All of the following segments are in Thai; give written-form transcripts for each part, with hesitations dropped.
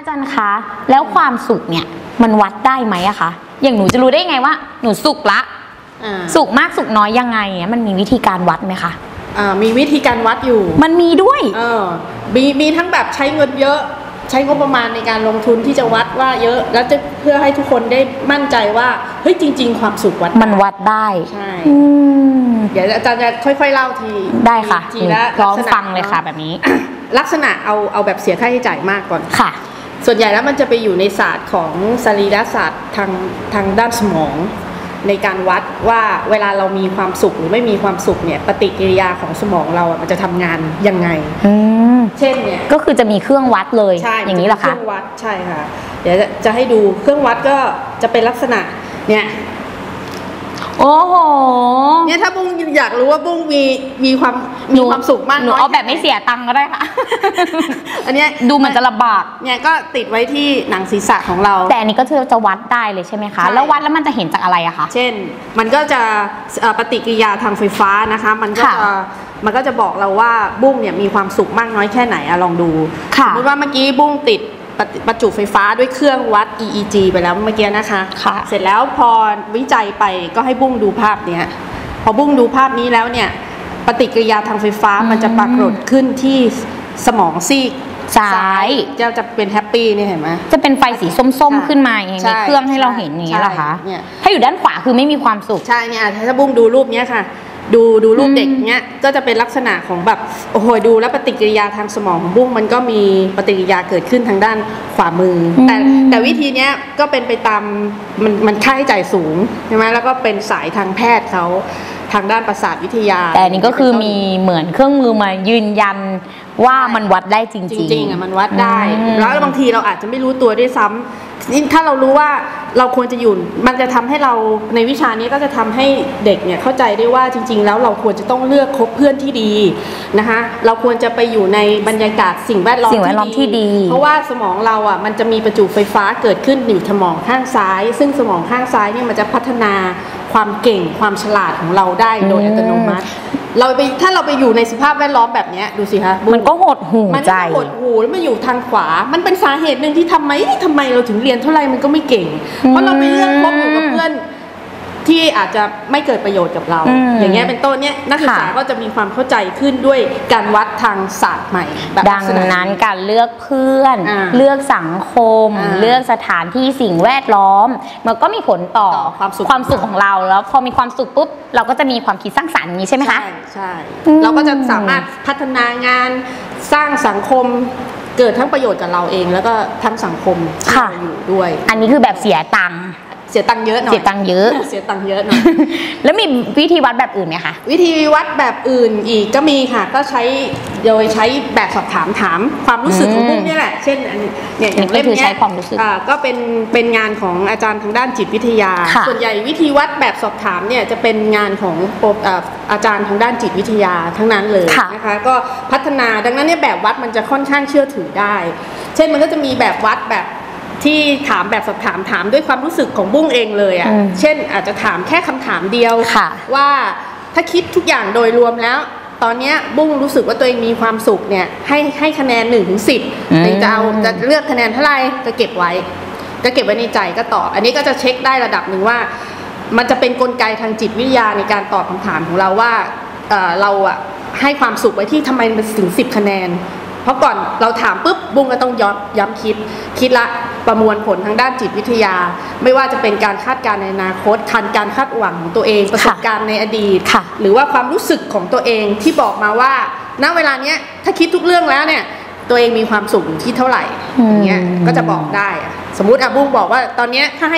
อาจารย์คะแล้วความสุขเนี่ยมันวัดได้ไหมอะคะอย่างหนูจะรู้ได้ไงว่าหนูสุขละสุขมากสุขน้อยยังไงมันมีวิธีการวัดไหมคะมีวิธีการวัดอยู่มันมีด้วยมีทั้งแบบใช้เงินเยอะใช้งบประมาณในการลงทุนที่จะวัดว่าเยอะแล้วจะเพื่อให้ทุกคนได้มั่นใจว่าเฮ้ยจริงๆความสุขวัดมันวัดได้ใช่เดี๋ยวอาจารย์จะค่อยๆเล่าทีได้ค่ะทีละลองฟังเลยค่ะแบบนี้ลักษณะเอาแบบเสียค่าใช้จ่ายมากก่อนค่ะส่วนใหญ่แล้วมันจะไปอยู่ในศาสตร์ของสรีรศาสตร์ทางด้านสมองในการวัดว่าเวลาเรามีความสุขหรือไม่มีความสุขเนี่ยปฏิกิริยาของสมองเรามันจะทำงานยังไงเช่นเนี่ยก็คือจะมีเครื่องวัดเลยอย่างนี้เหรอคะเครื่องวัดใช่ค่ะเดี๋ยวจะให้ดูเครื่องวัดก็จะเป็นลักษณะเนี่ยโอ้โหเนี่ยถ้าบุ้งอยากรู้ว่าบุ้งมีความสุขมากหนูเอาแบบไม่เสียตังค์ก็ได้ค่ะอันนี้ดูมันจะลำบากเนี่ยก็ติดไว้ที่หนังศีรษะของเราแต่อันนี้ก็จะวัดได้เลยใช่ไหมคะแล้ววัดแล้วมันจะเห็นจากอะไรอะคะเช่นมันก็จะปฏิกิริยาทางไฟฟ้านะคะมันก็จะบอกเราว่าบุ้งเนี่ยมีความสุขมากน้อยแค่ไหนลองดูสมมติว่าเมื่อกี้บุ้งติดประจุไฟฟ้าด้วยเครื่องวัด EEG ไปแล้วเมื่อกี้นะคะเสร็จแล้วพอวิจัยไปก็ให้บุ้งดูภาพเนี้ยพอบุ้งดูภาพนี้แล้วเนี่ยปฏิกิริยาทางไฟฟ้ามันจะปรากฏขึ้นที่สมองซีกซ้ายจะเป็นแฮปปี้นี่เห็นไหมจะเป็นไฟสีส้มๆขึ้นมาอย่างนี้เครื่องให้เราเห็นอย่างนี้เหรอคะถ้าอยู่ด้านขวาคือไม่มีความสุขใช่เนี่ยถ้าบุ้งดูรูปนี้ค่ะดูรูปเด็กเนี้ยก็จะเป็นลักษณะของแบบโอ้โหดูแล้วปฏิกิริยาทางสมองของบุ้งมันก็มีปฏิกิริยาเกิดขึ้นทางด้านขวามือแต่วิธีเนี้ยก็เป็นไปตามมันค่าใช้จ่ายสูงใช่ไหมแล้วก็เป็นสายทางแพทย์เขาทางด้านประสาทวิทยาแต่นี่ก็คือมีเหมือนเครื่องมือมายืนยันว่ามันวัดได้จริงๆมันวัดได้แล้วบางทีเราอาจจะไม่รู้ตัวด้วยซ้ำนี่ถ้าเรารู้ว่าเราควรจะอยู่มันจะทำให้เราในวิชานี้ก็จะทำให้เด็กเนี่ยเข้าใจได้ว่าจริงๆแล้วเราควรจะต้องเลือกคบเพื่อนที่ดีนะคะเราควรจะไปอยู่ในบรรยากาศสิ่งแวดล้อมที่ดีเพราะว่าสมองเรามันจะมีประจุไฟฟ้าเกิดขึ้นอยู่สมองข้างซ้ายซึ่งสมองข้างซ้ายเนี่ยมันจะพัฒนาความเก่งความฉลาดของเราได้โดยอัตโนมัติถ้าเราไปอยู่ในสภาพแวดล้อมแบบนี้ดูสิคะมันก็หดหูใจมันก็หดหูแล้วมาอยู่ทางขวามันเป็นสาเหตุหนึ่งที่ทำไมเราถึงเรียนเท่าไรมันก็ไม่เก่งเพราะเราไปเลือกคบอยู่กับเพื่อนที่อาจจะไม่เกิดประโยชน์กับเราอย่างเงี้ยเป็นต้นเนี้ยนักศึกษาก็จะมีความเข้าใจขึ้นด้วยการวัดทางศาสตร์ใหม่ดังนั้นการเลือกเพื่อนเลือกสังคมเลือกสถานที่สิ่งแวดล้อมมันก็มีผลต่อความสุขของเราแล้วพอมีความสุขปุ๊บเราก็จะมีความคิดสร้างสรรค์นี้ใช่ไหมคะใช่เราก็จะสามารถพัฒนางานสร้างสังคมเกิดทั้งประโยชน์กับเราเองแล้วก็ทั้งสังคมที่เราอยู่ด้วยอันนี้คือแบบเสียตังค์เยอะหน่อยเสียตังค์เยอะหน่อยแล้วมีวิธีวัดแบบอื่นไหมคะวิธีวัดแบบอื่นอีกก็มีค่ะก็ใช้แบบสอบถามความรู้สึกของพวกนี้แหละเช่นเนี่ยอย่างเล่มนี้ก็เป็นงานของอาจารย์ทางด้านจิตวิทยาส่วนใหญ่วิธีวัดแบบสอบถามเนี่ยจะเป็นงานของอาจารย์ทางด้านจิตวิทยาทั้งนั้นเลยนะคะก็พัฒนาดังนั้นเนี่ยแบบวัดมันจะค่อนข้างเชื่อถือได้เช่นมันก็จะมีแบบวัดแบบที่ถามแบบสอบถามด้วยความรู้สึกของบุ้งเองเลยเช่นอาจจะถามแค่คำถามเดียวว่าถ้าคิดทุกอย่างโดยรวมแล้วตอนนี้บุ้งรู้สึกว่าตัวเองมีความสุขเนี่ยให้คะแนน1-10จะเลือกคะแนนเท่าไหร่ก็เก็บไว้ในใจก็ตอบอันนี้ก็จะเช็คได้ระดับหนึ่งว่ามันจะเป็นกลไกทางจิตวิทยาในการตอบคำถามของเราว่าเราให้ความสุขไว้ที่ทำไมมันถึง10คะแนนเพราะก่อนเราถามปุ๊บบุ้งก็ต้องย้ำคิดละประมวลผลทางด้านจิตวิทยาไม่ว่าจะเป็นการคาดการณ์ในอนาคตการคาดหวังของตัวเองประสบการณ์ในอดีตหรือว่าความรู้สึกของตัวเองที่บอกมาว่าณเวลาเนี้ยถ้าคิดทุกเรื่องแล้วเนี่ยตัวเองมีความสุขที่เท่าไหร่อย่างเงี้ยก็จะบอกได้สมมุติบุ้งบอกว่าตอนนี้ถ้าให้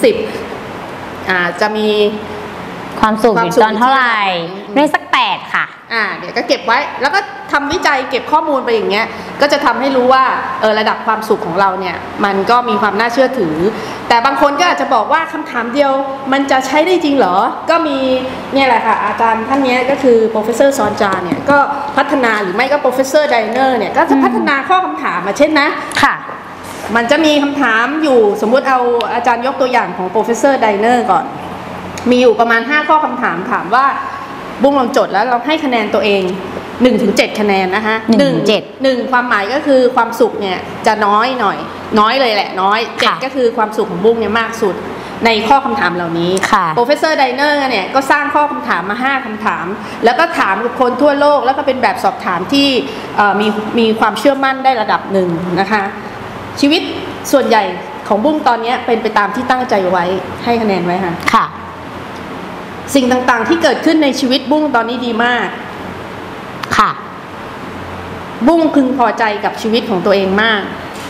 1-10จะมีความสุขอยู่ตอนเท่าไหร่ในสัก8ค่ะเดี๋ยวก็เก็บไว้แล้วก็ทำวิจัยเก็บข้อมูลไปอย่างเงี้ยก็จะทำให้รู้ว่าระดับความสุขของเราเนี่ยมันก็มีความน่าเชื่อถือแต่บางคนก็อาจจะบอกว่าคำถามเดียวมันจะใช้ได้จริงเหรอก็มีเนี่ยแหละค่ะอาจารย์ท่านนี้ก็คือ Professor ซอนจาเนี่ยก็พัฒนาหรือไม่ก็ Professor Diner เนี่ยก็จะพัฒนาข้อคำถามมาเช่นนะค่ะมันจะมีคำถามอยู่สมมุติเอาอาจารย์ยกตัวอย่างของ Professor Diner ก่อนมีอยู่ประมาณ5ข้อคำถามว่าบุ้งลองจดแล้วเราให้คะแนนตัวเอง 1-7 คะแนนนะคะ 1 ความหมายก็คือความสุขเนี่ยจะน้อยหน่อยน้อยเลยแหละน้อย7ก็คือความสุขของบุ้งเนี่ยมากสุดในข้อคำถามเหล่านี้โปรเฟสเซอร์ไดเนอร์เนี่ยก็สร้างข้อคำถามมา5คำถามแล้วก็ถามกับคนทั่วโลกแล้วก็เป็นแบบสอบถามที่มีความเชื่อมั่นได้ระดับหนึ่งนะคะชีวิตส่วนใหญ่ของบุ้งตอนนี้เป็นไปตามที่ตั้งใจไว้ให้คะแนนไว้ค่ะสิ่งต่างๆที่เกิดขึ้นในชีวิตบุ้งตอนนี้ดีมากค่ะบุ้งพึงพอใจกับชีวิตของตัวเองมาก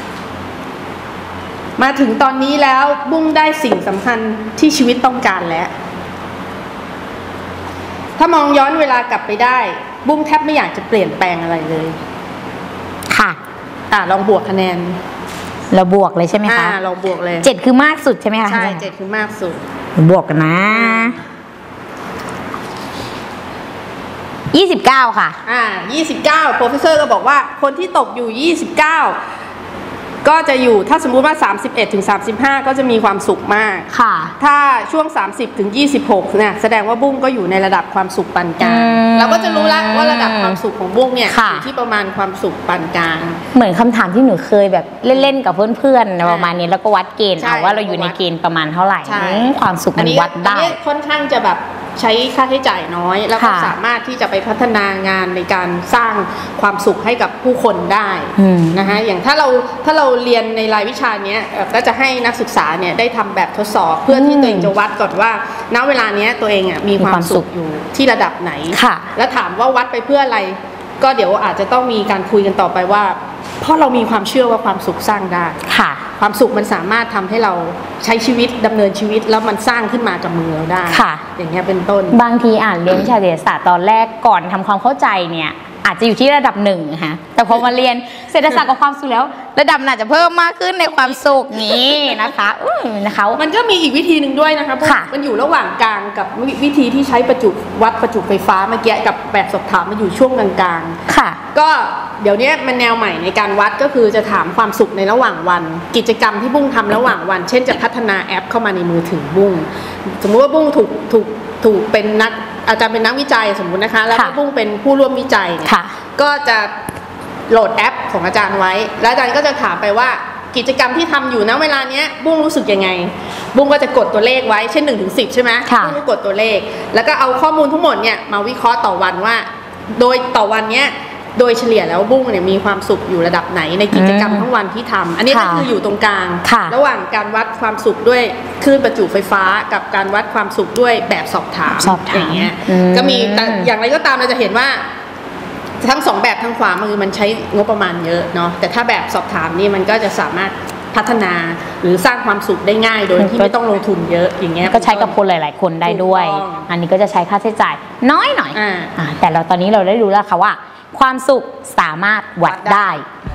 มาถึงตอนนี้แล้วบุ้งได้สิ่งสำคัญที่ชีวิตต้องการแล้วถ้ามองย้อนเวลากลับไปได้บุ้งแทบไม่อยากจะเปลี่ยนแปลงอะไรเลยค่ะลองบวกคะแนนเราบวกเลยใช่ไหมคะเราบวกเลย 7คือมากสุดใช่ไหมคะใช่7คือมากสุดบวกกันนะ29ค่ะ 29โปรเฟสเซอร์ก็บอกว่าคนที่ตกอยู่29ก็จะอยู่ถ้าสมมุติว่า31-35ก็จะมีความสุขมากค่ะถ้าช่วง30-26เนี่ยแสดงว่าบุ้งก็อยู่ในระดับความสุขปานกลางเราก็จะรู้แล้วว่าระดับความสุขของบุ้งเนี่ยอยู่ที่ประมาณความสุขปานกลางเหมือนคำถามที่หนูเคยแบบเล่นๆกับเพื่อนๆประมาณนี้แล้วก็วัดเกณฑ์เอาว่าเราอยู่ในเกณฑ์ประมาณเท่าไหร่ความสุขมันวัดได้ค่อนข้างจะแบบใช้ค่าใช้จ่ายน้อยแล้วก็สามารถที่จะไปพัฒนางานในการสร้างความสุขให้กับผู้คนได้นะคะอย่างถ้าเราเรียนในรายวิชานี้ก็จะให้นักศึกษาเนี่ยได้ทำแบบทดสอบเพื่อที่ตัวเองจะวัดก่อนว่าณเวลานี้ตัวเองมีความสุขอยู่ที่ระดับไหนแล้วถามว่าวัดไปเพื่ออะไรก็เดี๋ยวอาจจะต้องมีการคุยกันต่อไปว่าเพราะเรามีความเชื่อว่าความสุขสร้างได้ความสุขมันสามารถทำให้เราใช้ชีวิตดำเนินชีวิตแล้วมันสร้างขึ้นมากับมือเราได้อย่างเงี้ยเป็นต้นบางทีอ่านเรียนวิชาเศรษฐศาสตร์ตอนแรกก่อนทำความเข้าใจเนี่ยอาจจะอยู่ที่ระดับ1ค่ะแต่พอมาเรียนเศรษฐศาสตร์กับความสุขแล้วระดับอาจจะเพิ่มมากขึ้นในความสุขนี้นะคะมันก็มีอีกวิธีหนึ่งด้วยนะคะมันอยู่ระหว่างกลางกับวิธีที่ใช้วัดประจุไฟฟ้าเมื่อกี้กับแบบสอบถามมันอยู่ช่วงกลางๆค่ะก็เดี๋ยวนี้มันแนวใหม่ในการวัดก็คือจะถามความสุขในระหว่างวันกิจกรรมที่บุ้งทำระหว่างวันเช่นจะพัฒนาแอปเข้ามาในมือถือบุ้งสมมุติว่าบุ้งถูกเป็นอาจารย์เป็นนักวิจัยสมมุตินะคะแล้วก็บุ้งเป็นผู้ร่วมวิจัยเนี่ยก็จะโหลดแอปของอาจารย์ไว้แล้วอาจารย์ก็จะถามไปว่ากิจกรรมที่ทำอยู่ณเวลาเนี้ยบุ้งรู้สึกยังไงบุ้งก็จะกดตัวเลขไว้เช่น1-10ใช่ไหมบุ้งก็กดตัวเลขแล้วก็เอาข้อมูลทั้งหมดเนี่ยมาวิเคราะห์ต่อวันว่าโดยต่อวันเนี้ยโดยเฉลี่ยแล้วบุ้งเนี่ยมีความสุขอยู่ระดับไหนในกิจกรรมทั้งวันที่ทำอันนี้ก็คืออยู่ตรงกลางระหว่างการวัดความสุขด้วยคลื่นประจุไฟฟ้ากับการวัดความสุขด้วยแบบสอบถามอย่างเงี้ยก็มีแต่อย่างไรก็ตามเราจะเห็นว่าทั้ง2แบบทางขวามือมันใช้งบประมาณเยอะเนาะแต่ถ้าแบบสอบถามนี่มันก็จะสามารถพัฒนาหรือสร้างความสุขได้ง่ายโดยที่ไม่ต้องลงทุนเยอะอย่างเงี้ยก็ใช้กับคนหลายๆคนได้ด้วยอันนี้ก็จะใช้ค่าใช้จ่ายน้อยหน่อยแต่เราตอนนี้เราได้รู้แล้วค่ะว่าความสุขสามารถวัดได้